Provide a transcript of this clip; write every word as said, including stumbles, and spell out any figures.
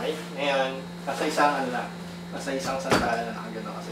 Okay? Ngayon, nasa isang ano na, nasa isang sandala na nakagano ka